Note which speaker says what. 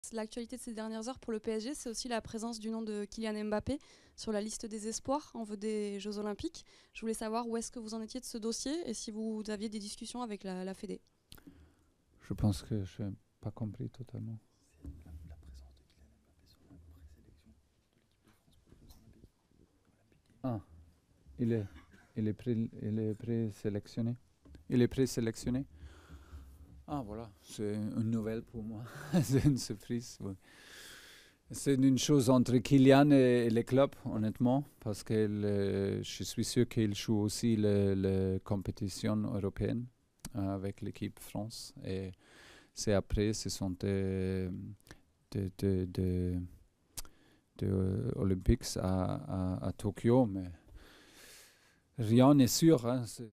Speaker 1: L'actualité de ces dernières heures pour le PSG, c'est aussi la présence du nom de Kylian Mbappé sur la liste des espoirs en vue des Jeux Olympiques. Je voulais savoir où est-ce que vous en étiez de ce dossier et si vous aviez des discussions avec la Fédé.
Speaker 2: Je pense que je n'ai pas compris totalement.
Speaker 3: La présence de Kylian Mbappé sur la présélection de l'équipe de France pour les Jeux Olympiques.
Speaker 2: Ah, il est, il est présélectionné. Il est présélectionné. Ah voilà, c'est une nouvelle pour moi. C'est une surprise. Ouais. C'est une chose entre Kylian et les clubs, honnêtement, parce que je suis sûr qu'il joue aussi la compétition européenne avec l'équipe France. Et c'est après, ce sont des Olympics à Tokyo, mais rien n'est sûr. Hein,